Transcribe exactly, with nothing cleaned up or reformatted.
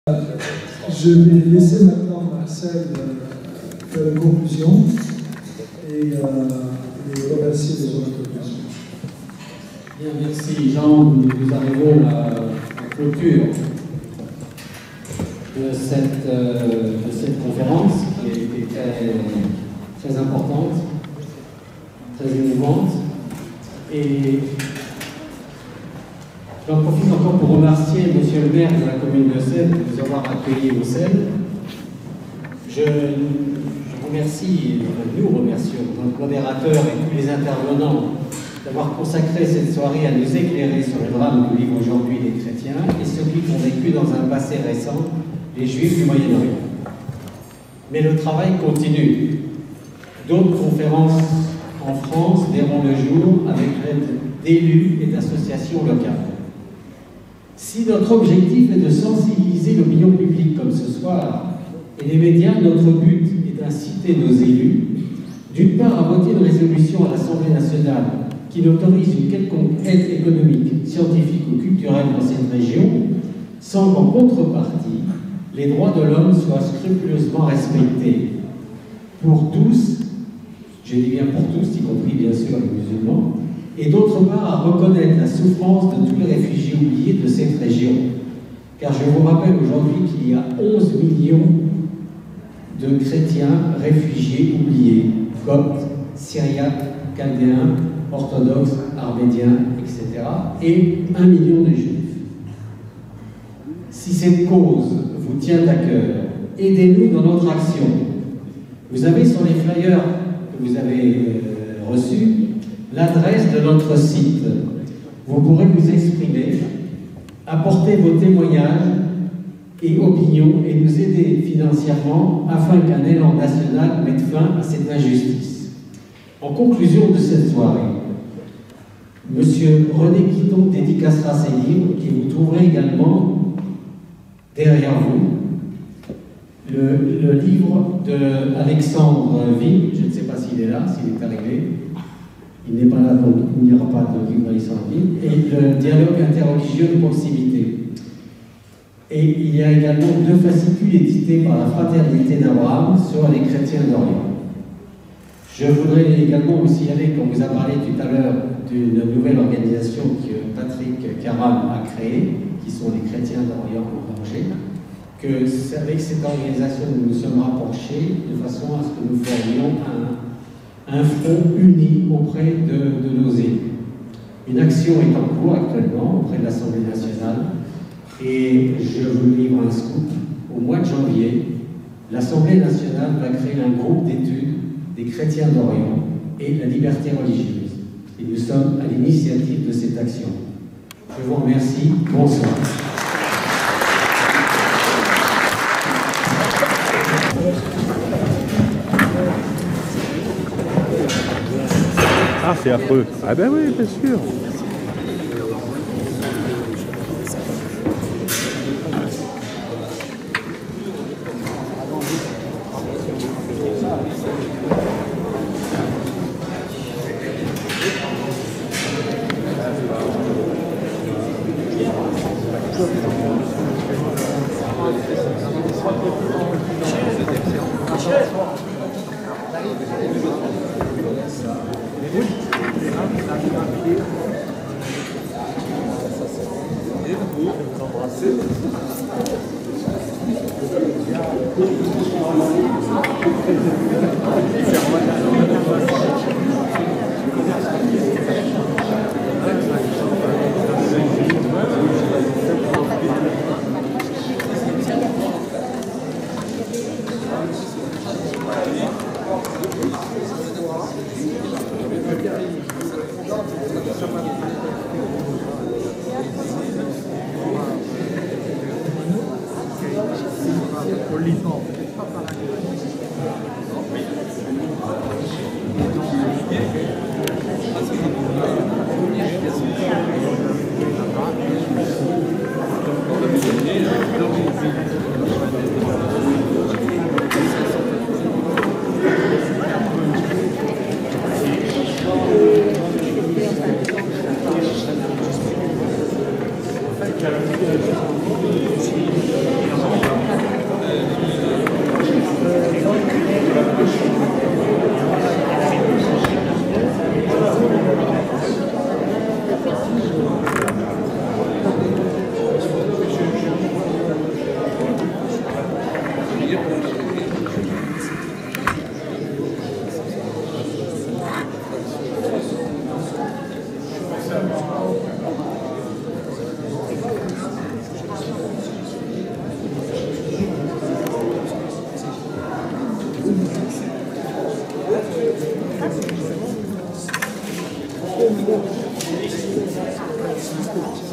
Je vais laisser maintenant Marcel euh, faire une conclusion et, euh, et remercier les autres conclusions. Bien, merci Jean. Nous, nous arrivons à la clôture de cette, euh, de cette conférence qui a été très, très importante, très émouvante. Et j'en profite encore pour remercier Monsieur le maire de la commune de Sèvres de nous avoir accueillis au C E L. Je, je remercie, nous remercions notre modérateur et tous les intervenants d'avoir consacré cette soirée à nous éclairer sur le drame que vivent aujourd'hui les chrétiens et ceux qui ont vécu dans un passé récent, les juifs du Moyen-Orient. Mais le travail continue. D'autres conférences en France verront le jour avec l'aide d'élus et d'associations locales. Si notre objectif est de sensibiliser l'opinion publique comme ce soir, et les médias, notre but est d'inciter nos élus, d'une part à voter une résolution à l'Assemblée nationale qui n'autorise une quelconque aide économique, scientifique ou culturelle dans cette région, sans qu'en contrepartie, les droits de l'homme soient scrupuleusement respectés pour tous, je dis bien pour tous, y compris bien sûr les musulmans, et d'autre part à reconnaître la souffrance de tous les réfugiés oubliés de cette région. Car je vous rappelle aujourd'hui qu'il y a onze millions de chrétiens réfugiés oubliés, coptes, syriaques, chaldéens, orthodoxes, arméniens, et cetera, et un million de juifs. Si cette cause vous tient à cœur, aidez-nous dans notre action. Vous avez sur les flyers que vous avez euh, reçus l'adresse de notre site. Vous pourrez vous exprimer, apporter vos témoignages et opinions et nous aider financièrement afin qu'un élan national mette fin à cette injustice. En conclusion de cette soirée, M. René Guiton dédicacera ses livres qui vous trouverez également derrière vous. Le, le livre d'Alexandre Ville, je ne sais pas s'il est là, s'il est arrivé, il n'est pas là, donc il n'y aura pas de livre d'Alexandre Ville, et le dialogue interreligieux de proximité. Et il y a également deux fascicules édités par la Fraternité d'Abraham sur les chrétiens d'Orient. Je voudrais également aussi aller, quand vous a parlé tout à l'heure d'une nouvelle organisation que Patrick Caram a créée, qui sont les chrétiens d'Orient en danger, que c'est avec cette organisation que nous nous sommes rapprochés de façon à ce que nous formions un, un front uni auprès de, de nos élus. Une action est en cours actuellement auprès de l'Assemblée nationale et je vous livre un scoop. Au mois de janvier, l'Assemblée nationale va créer un groupe d'études des chrétiens d'Orient et la liberté religieuse. Et nous sommes à l'initiative de cette action. Je vous remercie. Bonsoir. Ah, c'est affreux. Ah ben oui, bien sûr. Thank you. Thank you.